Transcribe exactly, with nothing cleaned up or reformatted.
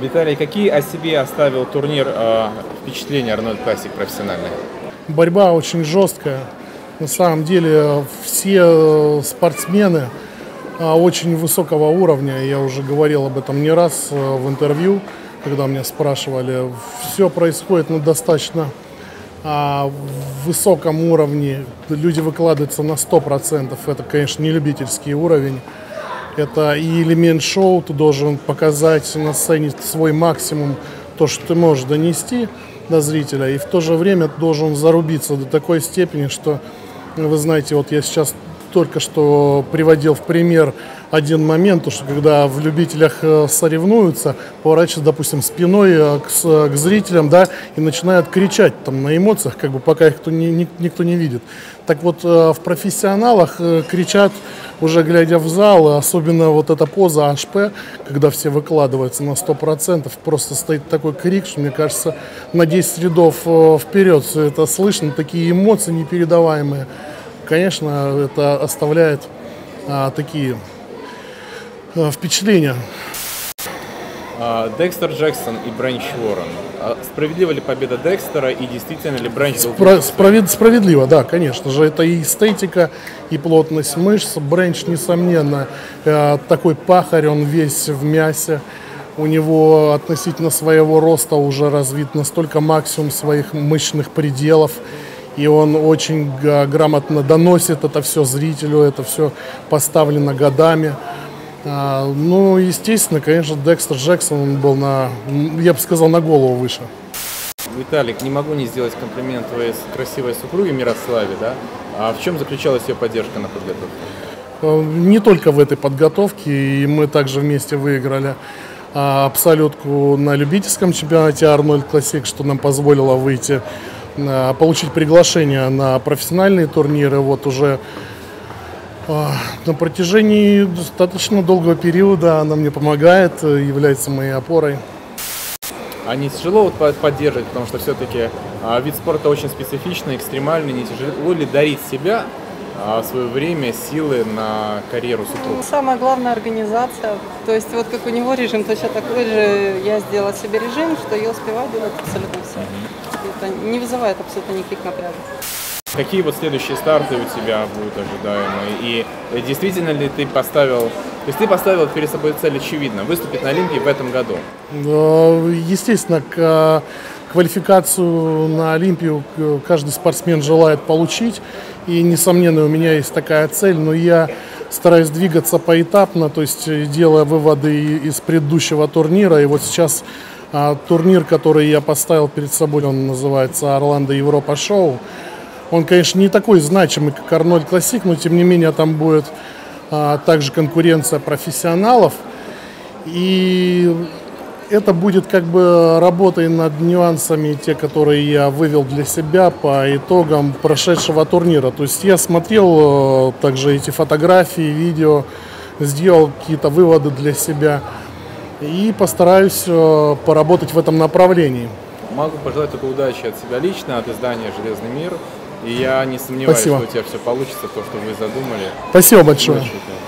Виталий, какие о себе оставил турнир э, впечатления Арнольд Классик профессиональный? Борьба очень жесткая. На самом деле все спортсмены очень высокого уровня. Я уже говорил об этом не раз в интервью, когда меня спрашивали. Все происходит на достаточно высоком уровне. Люди выкладываются на сто процентов. Это, конечно, не любительский уровень. Это и элемент шоу. Ты должен показать на сцене свой максимум, то, что ты можешь донести до зрителя. И в то же время ты должен зарубиться до такой степени, что, вы знаете, вот я сейчас только что приводил в пример один момент, то, что когда в любителях соревнуются, поворачиваются, допустим, спиной к, к зрителям, да, и начинают кричать там на эмоциях, как бы пока их кто не, никто не видит. Так вот, в профессионалах кричат, уже глядя в зал, особенно вот эта поза аш пэ, когда все выкладываются на сто процентов, просто стоит такой крик, что, мне кажется, на десять рядов вперед все это слышно, такие эмоции непередаваемые. Конечно, это оставляет а, такие а, впечатления. Декстер Джексон и Бренч Уоррен. Справедлива ли победа Декстера и действительно ли Бренч был... Спро- справед- справедливо, да, конечно же. Это и эстетика, и плотность мышц. Бренч, несомненно, э, такой пахарь, он весь в мясе. У него относительно своего роста уже развит настолько максимум своих мышечных пределов. И он очень грамотно доносит это все зрителю, это все поставлено годами. А, ну, естественно, конечно, Декстер Джексон он был на, я бы сказал, на голову выше. Виталик, не могу не сделать комплимент твоей красивой супруге Мирославе, да? А в чем заключалась ее поддержка на подготовке? Не только в этой подготовке, и мы также вместе выиграли а, абсолютку на любительском чемпионате Арнольд Классик, что нам позволило выйти, а, получить приглашение на профессиональные турниры. Вот уже на протяжении достаточно долгого периода она мне помогает, является моей опорой. А не тяжело вот поддерживать, потому что все-таки а, вид спорта очень специфичный, экстремальный, не тяжело ли дарить себя, а, свое время, силы на карьеру супруга? Самое главное — организация. То есть вот как у него режим, точно такой же я сделала себе режим, что я успеваю делать абсолютно все. Mm-hmm. Это не вызывает абсолютно никаких напрягов. Какие вот следующие старты у тебя будут ожидаемые? И действительно ли ты поставил, то есть ты поставил перед собой цель, очевидно, выступить на Олимпии в этом году? Естественно, к квалификацию на Олимпию каждый спортсмен желает получить. И, несомненно, у меня есть такая цель, но я стараюсь двигаться поэтапно, то есть делая выводы из предыдущего турнира. И вот сейчас а, турнир, который я поставил перед собой, он называется «Орландо Европа Шоу». Он, конечно, не такой значимый, как Арнольд Классик, но, тем не менее, там будет а, также конкуренция профессионалов. И это будет как бы работой над нюансами, те, которые я вывел для себя по итогам прошедшего турнира. То есть я смотрел также эти фотографии, видео, сделал какие-то выводы для себя и постараюсь поработать в этом направленении. Могу пожелать только удачи от себя лично, от издания «Железный мир». И я не сомневаюсь, Спасибо. Что у тебя все получится, то, что вы задумали. Спасибо большое. Удачи.